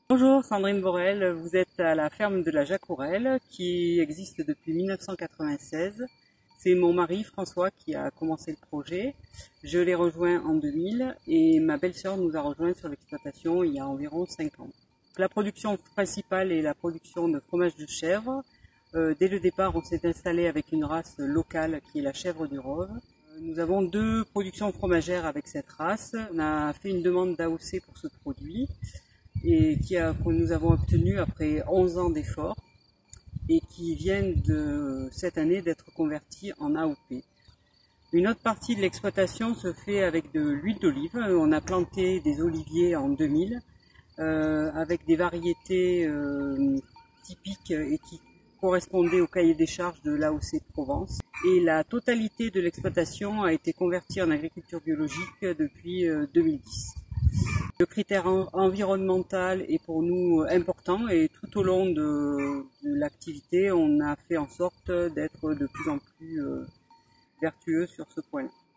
Bonjour Sandrine Borel, vous êtes à la ferme de la Jacourelle qui existe depuis 1996. C'est mon mari François qui a commencé le projet. Je l'ai rejoint en 2000 et ma belle-sœur nous a rejoint sur l'exploitation il y a environ 5 ans. La production principale est la production de fromage de chèvre. Dès le départ, on s'est installé avec une race locale qui est la chèvre du Rove. Nous avons 2 productions fromagères avec cette race. On a fait une demande d'AOC pour ce produit et que nous avons obtenu après 11 ans d'efforts et qui viennent cette année d'être convertis en AOP. Une autre partie de l'exploitation se fait avec de l'huile d'olive. On a planté des oliviers en 2000 avec des variétés typiques et qui correspondaient au cahier des charges de l'AOC de Provence. Et la totalité de l'exploitation a été convertie en agriculture biologique depuis 2010. Le critère environnemental est pour nous important et tout au long de l'activité, on a fait en sorte d'être de plus en plus vertueux sur ce point-là.